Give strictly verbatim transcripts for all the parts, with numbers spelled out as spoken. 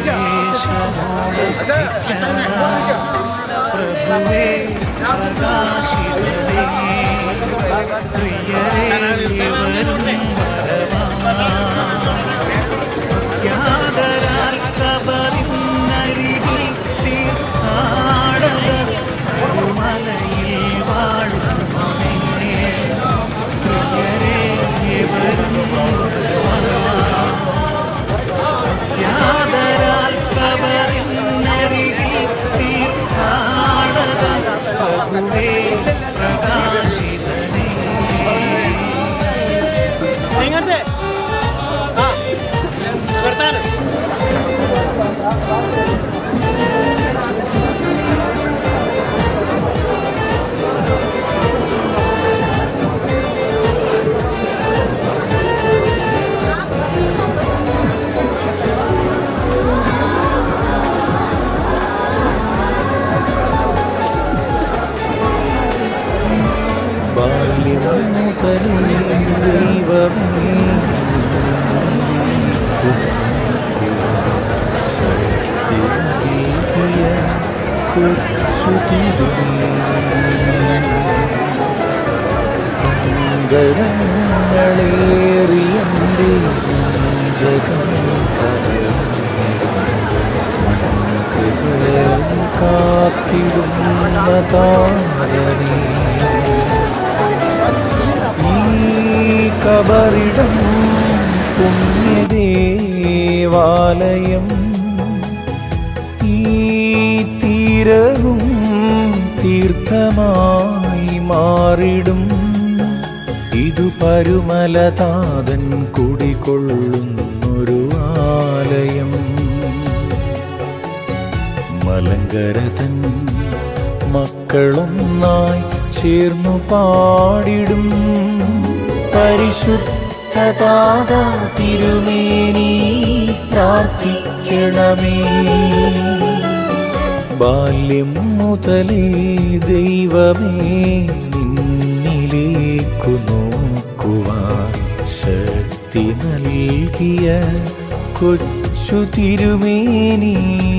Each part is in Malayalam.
പ്രഭുവേ പ്രകാശിതനേ പ്രിയരേ യാദരാൽ കബറിനരികിൽ തീർത്ഥാടകർ മലയിൽ വാഴുമേ പ്രിയരേ യാദരാൽ കബറിനരികിൽ തീർത്ഥാടകർ പ്രഭുവേ പ്രകാശിതനേ സങ്കടങ്ങളേറിയന്റെ ജഗം കാത്തിടുന്ന താരനേ കബറിടം പുണ്യദേവാലയം ഈ തീരവും തീർത്ഥമായി മാറിടും ഇതു പരുമലതാതൻ കുടികൊള്ളുന്നൊരു ആലയം മലങ്കരതൻ മക്കളൊന്നായി ചേർന്നു പാടിടും പരിശുദ്ധതാത തിരുമേനി പ്രാർത്ഥിക്കണമേ ബാല്യം മുതലേ ദൈവമേ നിന്നിലേക്കു നോക്കുവാൻ ശക്തി നൽകിയ കൊച്ചു തിരുമേനി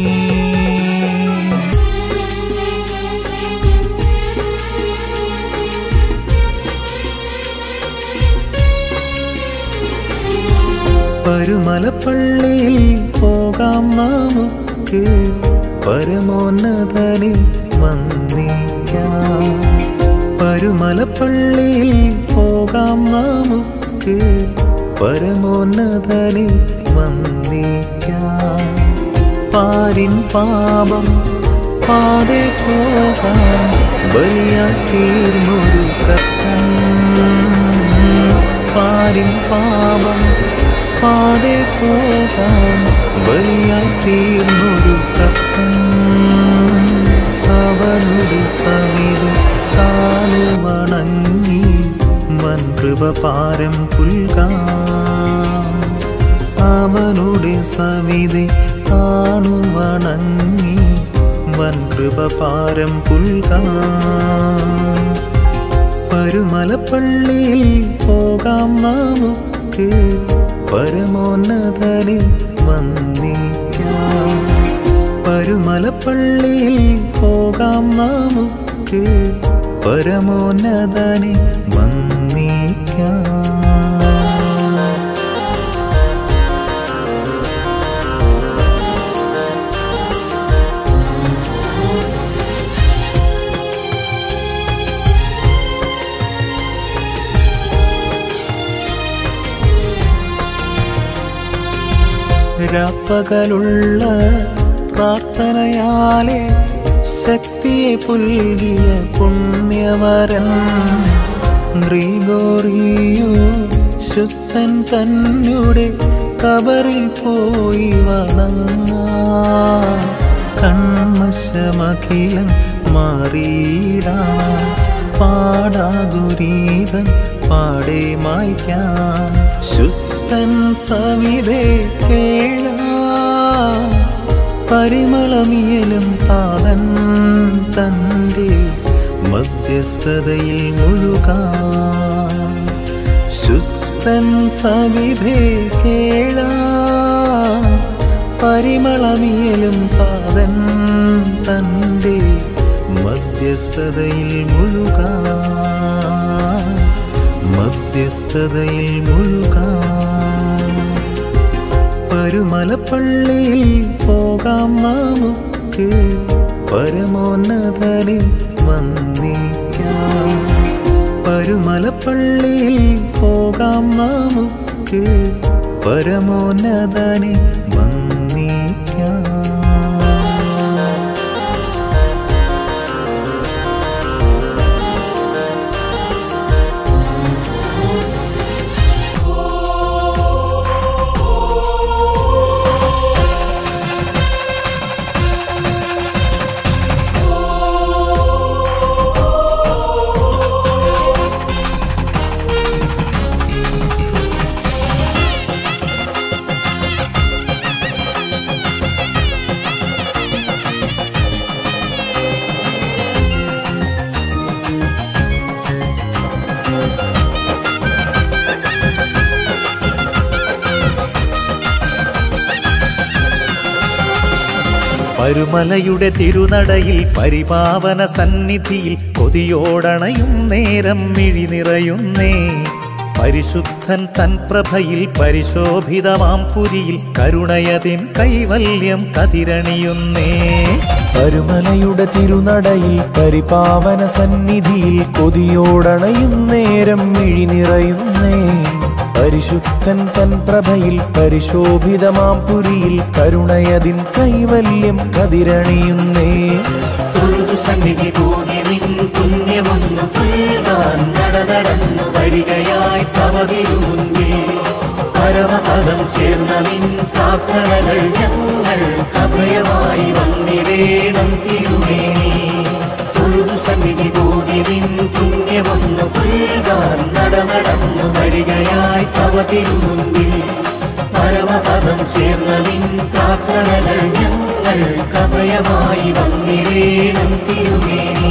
പരുമലപ്പള്ളിയിൽ പോകാം നമുക്ക് പരമോന്നതനെ വന്ദിക്കാം പരുമലപ്പള്ളിയിൽ പോകാം നമുക്ക് പരമോന്നതനെ വന്ദിക്കാം പാരിൻ പാപം പാടെ പോകാൻ ബലിയാത്തീർന്നൊരു കർത്തൻ പാരിൻ പാപം പാടെ പോകാൻ ബലിയാത്തീർന്നൊരു കർത്തൻ അവനുടെ സവിധി താനു വണങ്ങി വൻകൃപ പാരം പുൽകാം അവനുടെ സവിധി താനു വണങ്ങി വൻകൃപ പാരം പുൽകാം പരുമലപ്പള്ളിയിൽ പോകാം നമുക്ക് പരമോന്നതനെ വന്ദിക്കാം പരുമലപ്പള്ളിയിൽ പോകാം നമുക്ക് പരമോന്നതനെ വന്ദിക്കാം രാപ്പകലുള്ള പ്രാർത്ഥനയാലെ ശക്തിയെ പുൽകിയ പുണ്യവരൻ ഗ്രിഗോറിയോ ശുദ്ധൻ തന്നുടെ കബറിൽ പോയി വണങ്ങാം കൺമശമഖിലം മാറിയിടാം പാടാഗുരീതൻ പാടെ മായ്ക്കാം ശുദ്ധൻ സവിധേ കേഴാം പരിമളമിയലും താതൻ തൻ്റെ മധ്യസ്ഥതയിൽ മുഴുകാം ശുദ്ധൻ സവിധേ കേഴാം പരിമളമേലും താതൻ തൻ്റെ മധ്യസ്ഥതയിൽ മുഴുകാൻ മധ്യസ്ഥതയിൽ മുഴുകാൻ പരുമലപ്പള്ളിയിൽ പോകാം നമുക്ക് പരമോന്നതനെ വന്ദിക്കാം പരുമലപ്പള്ളിയിൽ പോകാം നമുക്ക് പരമോന്നതനെ വന്ദിക്കാം പരുമലയുടെ തിരുനടയിൽ പരിപാവന സന്നിധിയിൽ കൊതിയോടണയും നേരം മിഴി നിറയുന്നേ പരിശുദ്ധൻ തൻ പ്രഭയിൽ പരിശോഭിതമാം പുരിയിൽ കരുണയതിൻ കൈവല്യം കതിരണിയുന്നേ പരുമലയുടെ തിരുനടയിൽ പരിപാവന സന്നിധിയിൽ കൊതിയോടണയും നേരം മിഴി നിറയുന്നേ പരിശുദ്ധൻ തൻ പ്രഭയിൽ പരിശോഭിതമാം പുരിയിൽ കരുണയതിൻ കൈവല്യം കതിരണിയുന്നേ തൊഴുതു സന്നിധി പോകി നിൻ പുണ്യമൊന്നു പുൽകാൻ നടന്നു വരികയായി തവ തിരുമുൻപിൽ പരമപദം ചേർന്ന നിൻ പ്രാർത്ഥനകൾ ഞങ്ങൾ അഭയമായി വന്നിടേണം തിരുമേനി തൊഴുതു സന്നിധി പോകി നിൻ പുണ്യമൊന്നു പുൽകാൻ നടന്നു വരികയായി തവ തിരുമുൻപിൽ പരമപദം ചേർന്ന നിൻ പ്രാർത്ഥനകൾ ഞങ്ങൾ അഭയമായി വന്നിടേണം തിരുമേനി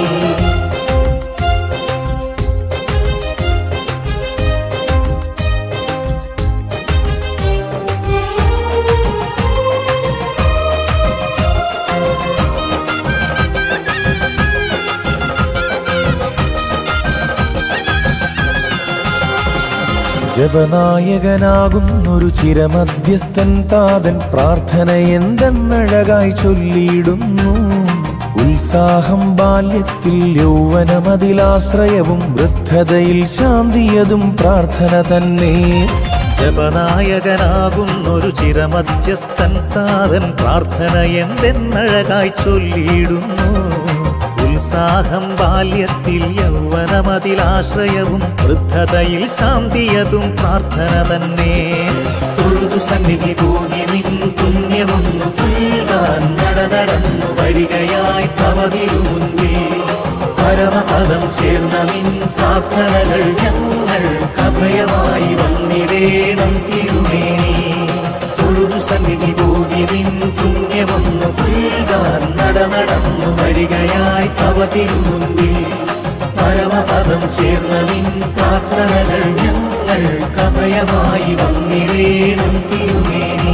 ജപനായകനാകുന്നൊരു ചിരമധ്യസ്ഥൻ താതൻ പ്രാർത്ഥന എന്തെന്നഴകായി ചൊല്ലിയിടുന്നു ഉത്സാഹം ബാല്യത്തിൽ യൗവനമതിലാശ്രയവും വൃദ്ധതയിൽ ശാന്തിയതും പ്രാർത്ഥന തന്നെ ജപനായകനാകുന്നൊരു ചിരമധ്യസ്ഥൻ താതൻ പ്രാർത്ഥന എന്തെന്നഴകായി ചൊല്ലിയിടുന്നു ഉത്സാഹം ബാല്യത്തിൽ യൗവനമതിലാശ്രയവും വൃദ്ധതയിൽ ശാന്തിയതും പ്രാർത്ഥന തന്നെ തൊഴുതു സന്നിധി പോകി നിൻ പുണ്യമൊന്നു പുൽകാൻ നടന്നു വരികയായി തവ തിരുമുൻപിൽ പരമപദം ചേർന്ന നിൻ പ്രാർത്ഥനകൾ ഞങ്ങൾ അഭയമായി വന്നിടേണം തിരുമേനി തൊഴുതു സന്നിധി പോകി നിൻ പുണ്യമൊന്നു പുൽകാൻ നടന്നു വരികയായി തവ തിരുമുൻപിൽ പരമപദം ചേർന്ന നിൻ പ്രാർത്ഥനകൾ ഞങ്ങൾ അഭയമായി വന്നിടേണം തിരുമേനി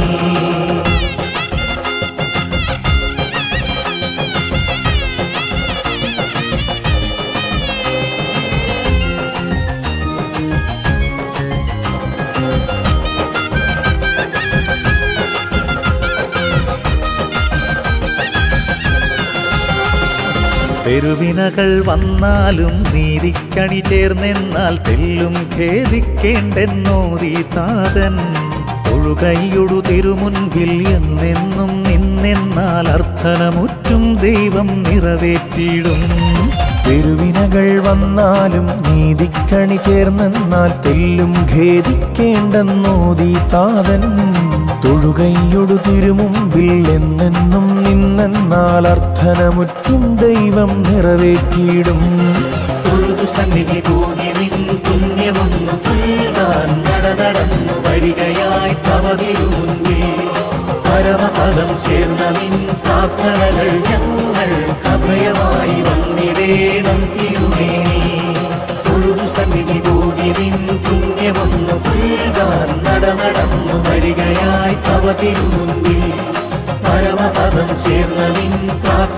പെരുവിനകൾ വന്നാലും നീതിക്കണി ചേർന്നെന്നാൽ തെല്ലും ഖേദിക്കേണ്ടെന്നോതി താതൻ തൊഴുകൈയൊടു തിരുമുൻപിൽ എന്നെന്നും നിന്നെന്നാൽ അർത്ഥനമുറ്റും ദൈവം നിറവേറ്റിയിടും പെരുവിനകൾ വന്നാലും നീതിക്കണി ചേർന്നെന്നാൽ തെല്ലും ഖേദിക്കേണ്ടെന്നോതി താതൻ തൊഴുകൈയൊടു തിരുമുമ്പിൽ എന്നെന്നും നിന്നെന്നാൽ അർത്ഥനമുറ്റും ദൈവം നിറവേറ്റിയിടും തൊഴുതു സന്നിധി പോകി നിൻ പുണ്യമൊന്നു പുൽകാൻ നടന്നു വരികയായി തവ തിരുമുൻപിൽ പരമപദം ചേർന്ന നിൻ പ്രാർത്ഥനകൾ ഞങ്ങൾ അഭയമായി വന്നിടേണം തിരുമേനി തൊഴുതു സന്നിധി പോകി നിൻ പുണ്യമൊന്നു പുൽകാൻ നടന്നു വരികയായി തവ തിരുമുൻപിൽ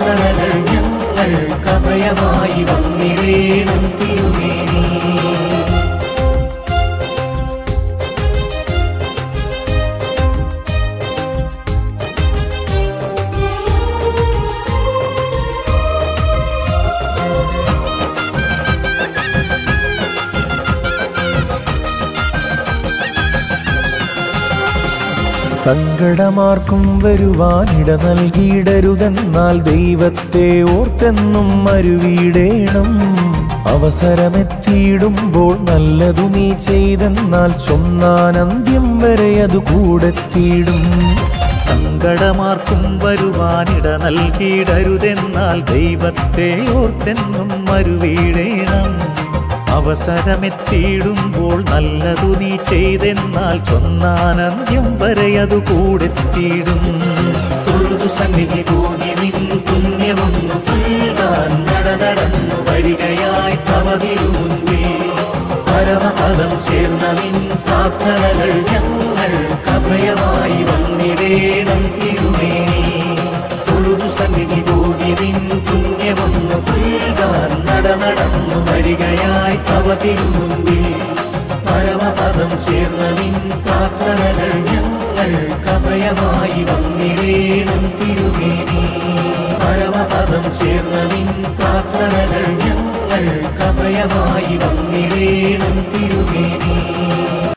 പ്രാർത്ഥനകൾ ഞങ്ങൾ കഭയമായി വന്നിടേണം തിരുമേനി. സങ്കടമാർക്കും വരുവാനിട നൽകിയിടരുതെന്നാൽ ദൈവത്തെ ഓർത്തെന്നും മരുവിടേണം. അവസരമെത്തിയിടുമ്പോൾ നല്ലതു നീ ചെയ്തെന്നാൽ ചൊന്നാനന്ത്യം വരെ അത് കൂടെത്തിയിടും. സങ്കടമാർക്കും വരുവാനിട നൽകിയിടരുതെന്നാൽ ദൈവത്തെ ഓർത്തെന്നും മരുവിടേണം. അവസരമെത്തിയിടുമ്പോൾ നല്ലതു നീ ചെയ്തെന്നാൽ ചൊന്നാനന്ത്യം വരെ അതു കൂടെത്തിയിടും. തൊഴുതു സന്നിധി തൂങ്ങി നിൻ പുണ്യമൊന്നു പുൽകാൻ നടന്നു വരികയായി തവ തിരുമുൻപിൽ. പരമപദം ചേർന്ന നിൻ പ്രാർത്ഥനകൾ ഞങ്ങൾ കഭയമായി വന്നിടേണം തിരുമേനി. തൊഴുതു സന്നിധി തൂങ്ങി നിൻ പുണ്യമൊന്നു പുൽകാൻ നടന്നു വരികയായി തവ തിരുമുൻപിൽ. പരമപദം ചേർന്ന നിൻ പ്രാർത്ഥനകൾ ഞങ്ങൾ കഭയമായി വന്നിടേണം തിരുമേനി. പരമപദം ചേർന്ന നിൻ പ്രാർത്ഥനകൾ ഞങ്ങൾ കഭയമായി വന്നിടേണം തിരുമേനി.